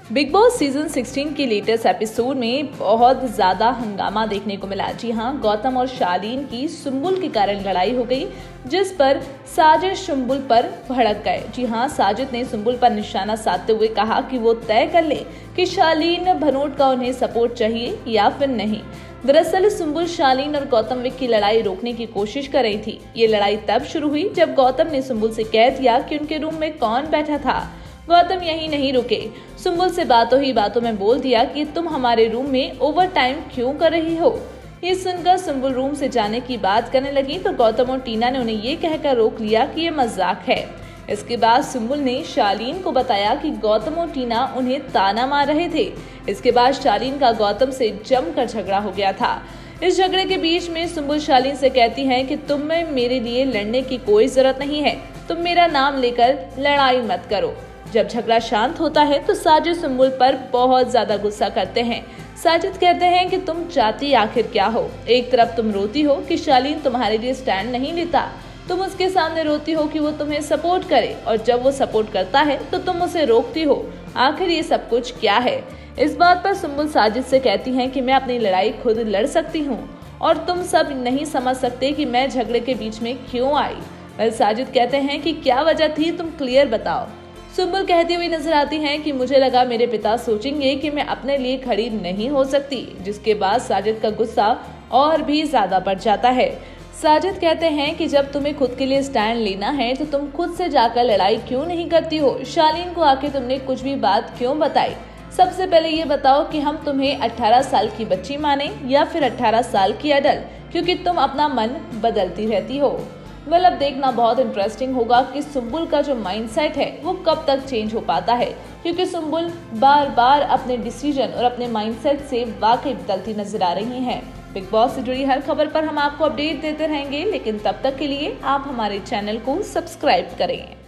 Big boss season 16 के latest episode में बहुत ज्यादा हंगामा देखने को मिला। जी हाँ, गौतम और शालीन की सुम्बुल के कारण लड़ाई हो गई, जिस पर साजिद सुम्बुल पर भड़क गए। जी हाँ, साजिद ने सुम्बुल पर निशाना साधते हुए कहा कि वो तय कर ले कि शालीन भनोट का उन्हें सपोर्ट चाहिए या फिर नहीं। दरअसल सुम्बुल शालीन और गौतम विक की लड़ाई रोकने की कोशिश कर रही थी। ये लड़ाई तब शुरू हुई जब गौतम ने सुम्बुल से कह दिया कि उनके रूम में कौन बैठा था। गौतम यही नहीं रुके, सुम्बुल से बातों ही बातों में बोल दिया कि तुम हमारे रूम में ओवर टाइम क्यों कर रही हो। ये सुनकर सुम्बुल रूम से जाने की बात करने लगी तो गौतम और टीना ने उन्हें ये कहकर रोक लिया कि ये मजाक है। इसके बाद सुम्बुल ने शालीन को बताया कि गौतम और टीना उन्हें ताना मार रहे थे। इसके बाद शालीन का गौतम से जमकर झगड़ा हो गया था। इस झगड़े के बीच में सुम्बुल शालीन से कहती है कि तुम में मेरे लिए लड़ने की कोई जरूरत नहीं है, तुम मेरा नाम लेकर लड़ाई मत करो। जब झगड़ा शांत होता है तो साजिद सुम्बुल पर बहुत ज्यादा गुस्सा करते हैं। साजिद कहते हैं कि तुम चाहती आखिर क्या हो। एक तरफ तुम रोती हो कि शालीन तुम्हारे लिए स्टैंड नहीं लेता, तुम उसके सामने रोती हो कि वो तुम्हें सपोर्ट करे, और जब वो सपोर्ट करता है तो तुम उसे रोकती हो। आखिर ये सब कुछ क्या है। इस बात पर सुम्बुल साजिद से कहती हैं कि मैं अपनी लड़ाई खुद लड़ सकती हूँ और तुम सब नहीं समझ सकते कि मैं झगड़े के बीच में क्यों आई। साजिद कहते हैं कि क्या वजह थी, तुम क्लियर बताओ। सुम्बुल कहती हुई नजर आती हैं कि मुझे लगा मेरे पिता सोचेंगे कि मैं अपने लिए खड़ी नहीं हो सकती, जिसके बाद साजिद का गुस्सा और भी ज्यादा बढ़ जाता है। साजिद कहते हैं कि जब तुम्हें खुद के लिए स्टैंड लेना है तो तुम खुद से जाकर लड़ाई क्यों नहीं करती हो। शालीन को आके तुमने कुछ भी बात क्यों बताई। सबसे पहले ये बताओ कि हम तुम्हें 18 साल की बच्ची माने या फिर 18 साल की अडल्ट, क्योंकि तुम अपना मन बदलती रहती हो। अब देखना बहुत इंटरेस्टिंग होगा कि सुम्बुल का जो माइंडसेट है वो कब तक चेंज हो पाता है, क्योंकि सुम्बुल बार बार अपने डिसीजन और अपने माइंडसेट से वाकई बदलती नजर आ रही हैं। बिग बॉस से जुड़ी हर खबर पर हम आपको अपडेट देते रहेंगे, लेकिन तब तक के लिए आप हमारे चैनल को सब्सक्राइब करें।